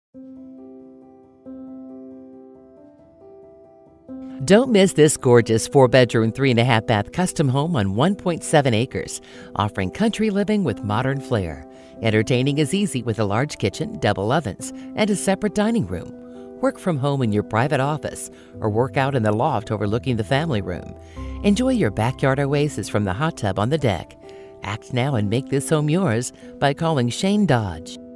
Don't miss this gorgeous 4-bedroom, 3.5-bath custom home on 1.7 acres, offering country living with modern flair. Entertaining is easy with a large kitchen, double ovens, and a separate dining room. Work from home in your private office or work out in the loft overlooking the family room. Enjoy your backyard oasis from the hot tub on the deck. Act now and make this home yours by calling Shane Dodge.